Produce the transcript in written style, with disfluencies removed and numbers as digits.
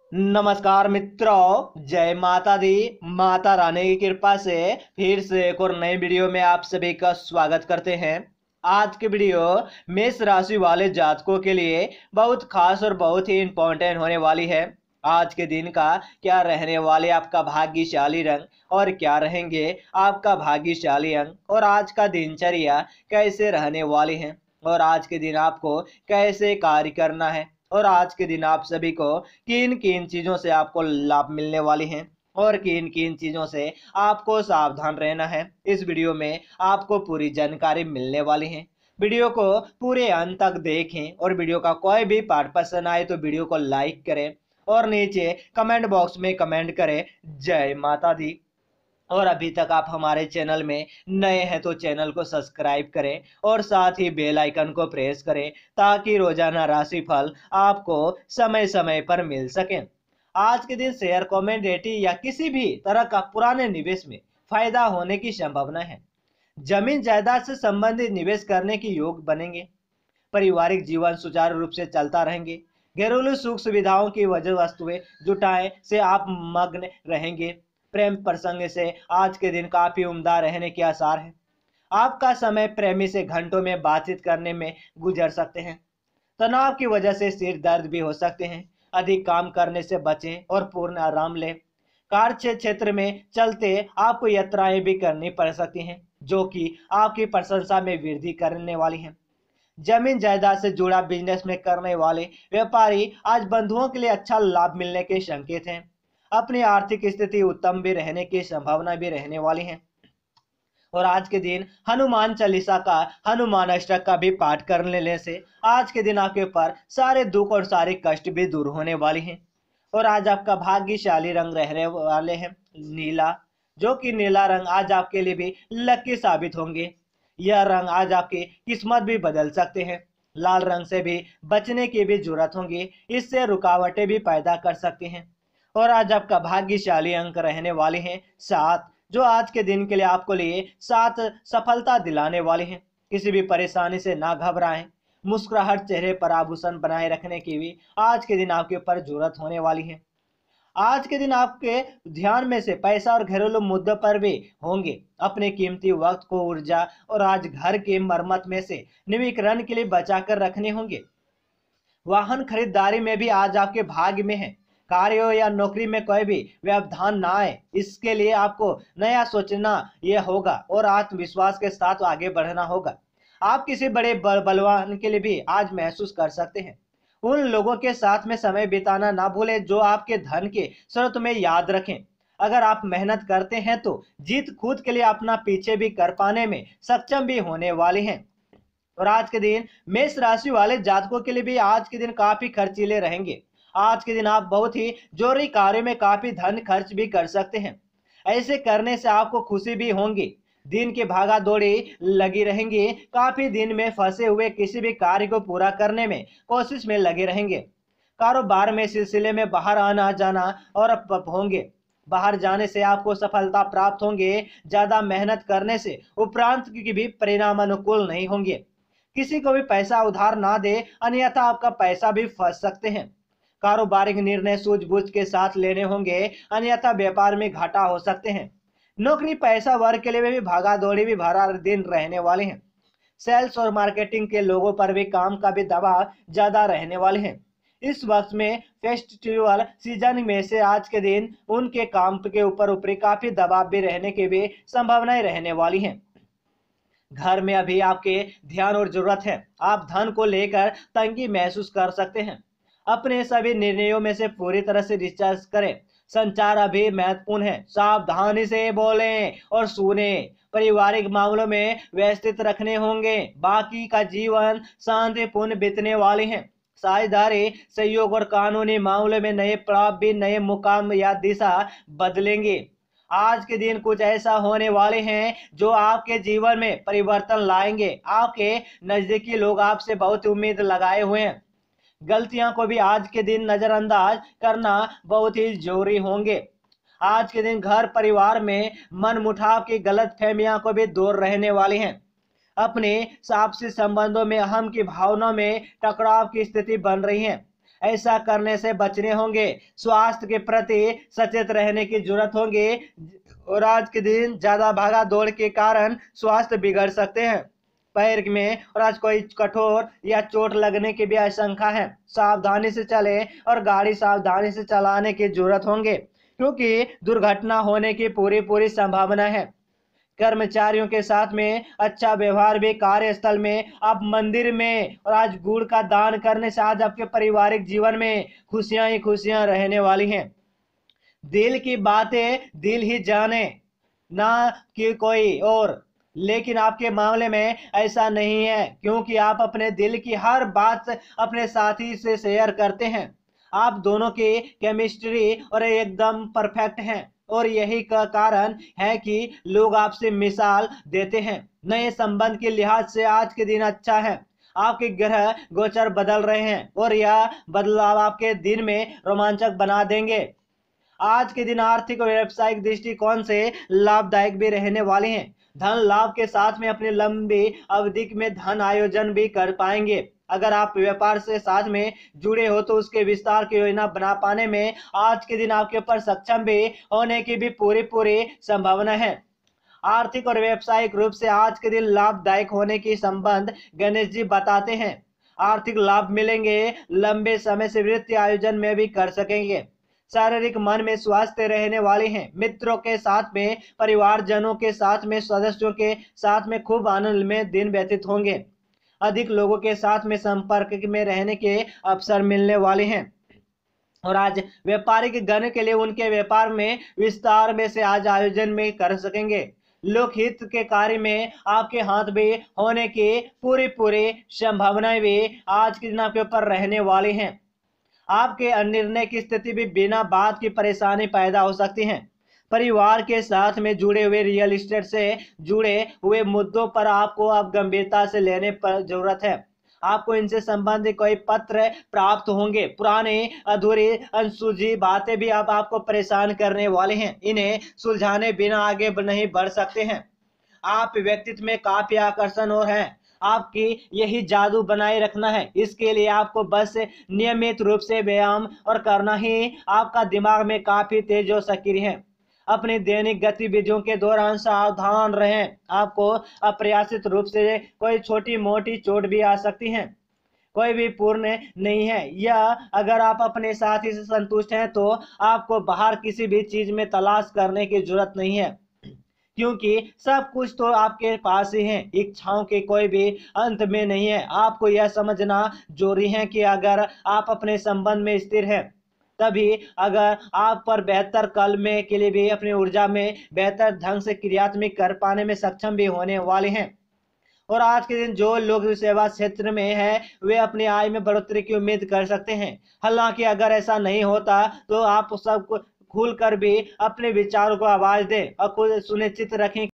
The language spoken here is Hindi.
नमस्कार मित्रों, जय माता दी। माता रानी की कृपा से फिर से एक और नई वीडियो में आप सभी का स्वागत करते हैं। आज की वीडियो मेष राशि वाले जातकों के लिए बहुत खास और बहुत ही इंपॉर्टेंट होने वाली है। आज के दिन का क्या रहने वाले आपका भाग्यशाली रंग और क्या रहेंगे आपका भाग्यशाली अंक और आज का दिनचर्या कैसे रहने वाले हैं और आज के दिन आपको कैसे कार्य करना है और आज के दिन आप सभी को किन किन चीजों से आपको लाभ मिलने वाले हैं और किन किन चीजों से आपको सावधान रहना है। इस वीडियो में आपको पूरी जानकारी मिलने वाली है। वीडियो को पूरे अंत तक देखें और वीडियो का कोई भी पार्ट पसंद आए तो वीडियो को लाइक करें और नीचे कमेंट बॉक्स में कमेंट करें जय माता दी। और अभी तक आप हमारे चैनल में नए हैं तो चैनल को सब्सक्राइब करें और साथ ही बेल आइकन को प्रेस करें ताकि रोजाना राशिफल आपको समय समय पर मिल सके। आज के दिन शेयर कमोडिटी या किसी भी तरह का पुराने निवेश में फायदा होने की संभावना है। जमीन जायदाद से संबंधित निवेश करने की योग बनेंगे। पारिवारिक जीवन सुचारू रूप से चलता रहेंगे। घरेलू सुख सुविधाओं की वजह वस्तुएं जुटाएं से आप मग्न रहेंगे। प्रेम प्रसंग से आज के दिन काफी उम्दा रहने के आसार हैं। आपका समय प्रेमी से घंटों में बातचीत करने में गुजर सकते हैं। तनाव की वजह से सिर दर्द भी हो सकते हैं। अधिक काम करने से बचें और पूर्ण आराम लें। कार्य क्षेत्र में चलते आपको यात्राएं भी करनी पड़ सकती हैं जो कि आपकी प्रशंसा में वृद्धि करने वाली हैं। जमीन जायदाद से जुड़ा बिजनेस में करने वाले व्यापारी आज बंधुओं के लिए अच्छा लाभ मिलने के संकेत हैं। अपनी आर्थिक स्थिति उत्तम भी रहने की संभावना भी रहने वाली है। और आज के दिन हनुमान चालीसा का हनुमान अष्टक का भी पाठ कर लेने से आज के दिन आपके ऊपर सारे दुख और सारे कष्ट भी दूर होने वाले हैं। और आज आपका भाग्यशाली रंग रहने वाले हैं नीला, जो कि नीला रंग आज आपके लिए भी लकी साबित होंगे। यह रंग आज आपकी किस्मत भी बदल सकते हैं। लाल रंग से भी बचने की भी जरूरत होगी, इससे रुकावटें भी पैदा कर सकते हैं। और आज आपका भाग्यशाली अंक रहने वाले हैं 7, जो आज के दिन के लिए आपको लिए 7 सफलता दिलाने वाले हैं। किसी भी परेशानी से ना घबराएं। मुस्कुराहट चेहरे पर आभूषण बनाए रखने की भी आज के दिन आपके ऊपर जरूरत होने वाली है। आज के दिन आपके ध्यान में से पैसा और घरेलू मुद्दों पर भी होंगे। अपने कीमती वक्त को ऊर्जा और आज घर की मरम्मत में से नवीकरण के लिए बचाकर रखने होंगे। वाहन खरीदारी में भी आज आपके भाग्य में है। कार्य या नौकरी में कोई भी व्यवधान ना आए, इसके लिए आपको नया सोचना यह होगा और आत्मविश्वास के साथ आगे बढ़ना होगा। आप किसी बड़े बलवान के लिए भी आज महसूस कर सकते हैं। उन लोगों के साथ में समय बिताना ना भूलें जो आपके धन के स्रोत में याद रखें। अगर आप मेहनत करते हैं तो जीत खुद के लिए अपना पीछे भी कर पाने में सक्षम भी होने वाले हैं। और आज के दिन मेष राशि वाले जातकों के लिए भी आज के दिन काफी खर्चीले रहेंगे। आज के दिन आप बहुत ही जरूरी कार्य में काफी धन खर्च भी कर सकते हैं। ऐसे करने से आपको खुशी भी होंगी। दिन की भागा दौड़ी लगी रहेंगी। काफी दिन में फंसे हुए किसी भी कार्य को पूरा करने में कोशिश में लगे रहेंगे। कारोबार में सिलसिले में बाहर आना जाना और होंगे। बाहर जाने से आपको सफलता प्राप्त होंगे। ज्यादा मेहनत करने से उपरांत की भी परिणाम अनुकूल नहीं होंगे। किसी को भी पैसा उधार ना दे, अन्यथा आपका पैसा भी फंस सकते हैं। कारोबारिक निर्णय सूझबूझ के साथ लेने होंगे, अन्यथा व्यापार में घाटा हो सकते हैं। नौकरी पैसा वर्ग के लिए भी भागा दौड़ी भी भरा दिन रहने वाले हैं। सेल्स और मार्केटिंग के लोगों पर भी काम का भी दबाव ज्यादा रहने वाले हैं। इस वक्त में फेस्टिवल सीजन में से आज के दिन उनके काम के ऊपर ऊपरी काफी दबाव भी रहने की भी संभावनाएं रहने वाली हैं। घर में अभी आपके ध्यान और जरूरत है। आप धन को लेकर तंगी महसूस कर सकते हैं। अपने सभी निर्णयों में से पूरी तरह से रिचार्ज करें। संचार अभी महत्वपूर्ण है। सावधानी से बोलें और सुने। पारिवारिक मामलों में व्यवस्थित रखने होंगे। बाकी का जीवन शांतिपूर्ण बीतने वाले हैं। साझेदारी सहयोग और कानूनी मामलों में नए पड़ाव भी नए मुकाम या दिशा बदलेंगे। आज के दिन कुछ ऐसा होने वाले हैं जो आपके जीवन में परिवर्तन लाएंगे। आपके नजदीकी लोग आपसे बहुत उम्मीद लगाए हुए हैं। गलतियां को भी आज के दिन नजरअंदाज करना बहुत ही जरूरी होंगे। आज के दिन घर परिवार में मनमुटाव की गलत फहमियां को भी दूर रहने वाली हैं। अपने आपसी संबंधों में अहम की भावना में टकराव की स्थिति बन रही है। ऐसा करने से बचने होंगे। स्वास्थ्य के प्रति सचेत रहने की जरूरत होगी और आज के दिन ज्यादा भागा दौड़ के कारण स्वास्थ्य बिगड़ सकते हैं। पैर में और आज कोई कठोर या चोट लगने की भी आशंका है। सावधानी से चले और गाड़ी सावधानी से चलाने की जरूरत होंगे क्योंकि दुर्घटना होने की पूरी पूरी संभावना है। कर्मचारियों के साथ में अच्छा व्यवहार भी कार्यस्थल में, आप मंदिर में और आज गुड़ का दान करने से आज आपके पारिवारिक जीवन में खुशियां ही खुशियां रहने वाली हैं। दिल की बातें दिल ही जाने, ना कि कोई और। लेकिन आपके मामले में ऐसा नहीं है क्योंकि आप अपने दिल की हर बात अपने साथी से शेयर करते हैं। आप दोनों की केमिस्ट्री और एकदम परफेक्ट है और यही का कारण है कि लोग आपसे मिसाल देते हैं। नए संबंध के लिहाज से आज के दिन अच्छा है। आपके ग्रह गोचर बदल रहे हैं और यह बदलाव आपके दिन में रोमांचक बना देंगे। आज के दिन आर्थिक और व्यावसायिक दृष्टिकोण से लाभदायक भी रहने वाले हैं। धन लाभ के साथ में अपनी लंबी अवधि में धन आयोजन भी कर पाएंगे। अगर आप व्यापार से साथ में जुड़े हो तो उसके विस्तार की योजना बना पाने में आज के दिन आपके ऊपर सक्षम भी होने की भी पूरी पूरी संभावना है। आर्थिक और व्यावसायिक रूप से आज के दिन लाभदायक होने की संबंध गणेश जी बताते हैं। आर्थिक लाभ मिलेंगे, लंबे समय से वित्तीय आयोजन में भी कर सकेंगे। शारीरिक मन में स्वस्थ रहने वाले हैं। मित्रों के साथ में, परिवारजनों के साथ में, सदस्यों के साथ में खूब आनंद में दिन व्यतीत होंगे। अधिक लोगों के साथ में संपर्क में रहने के अवसर मिलने वाले हैं और आज व्यापारिक गण के लिए उनके व्यापार में विस्तार में से आज आयोजन में कर सकेंगे। लोकहित के कार्य में आपके हाथ भी होने की पूरी पूरी संभावनाएं भी आज के दिन आपके ऊपर रहने वाली हैं। आपके अनिर्णय की स्थिति भी बिना बात की परेशानी पैदा हो सकती है। परिवार के साथ में जुड़े हुए रियल एस्टेट से जुड़े हुए मुद्दों पर आपको अब गंभीरता से लेने पर जरूरत है। आपको इनसे संबंधित कोई पत्र प्राप्त होंगे। पुरानी अधूरी अनसुलझी बातें भी अब आपको परेशान करने वाले हैं। इन्हें सुलझाने बिना आगे नहीं बढ़ सकते हैं। आप व्यक्तित्व में काफी आकर्षण और है। आपकी यही जादू बनाए रखना है। इसके लिए आपको बस नियमित रूप से व्यायाम और करना ही आपका दिमाग में काफी तेज और सक्रिय है। अपनी दैनिक गतिविधियों के दौरान सावधान रहें। आपको अप्रयासित रूप से कोई छोटी मोटी चोट भी आ सकती है। कोई भी पूर्ण नहीं है। या अगर आप अपने साथी से संतुष्ट हैं तो आपको बाहर किसी भी चीज में तलाश करने की जरूरत नहीं है क्योंकि सब कुछ तो आपके पास ही है। इच्छाओं के कोई भी अंत में नहीं है। आपको यह समझना जरूरी है कि अगर आप अपने संबंध में स्थिर हैं तभी अगर आप पर बेहतर कल में के लिए भी अपनी ऊर्जा में बेहतर ढंग से क्रियात्मक कर पाने में सक्षम भी होने वाले हैं। और आज के दिन जो लोग सेवा क्षेत्र में है वे अपनी आय में बढ़ोतरी की उम्मीद कर सकते हैं। हालांकि अगर ऐसा नहीं होता तो आप सब खुलकर भी अपने विचारों को आवाज दें और खुद सुनिश्चित रखें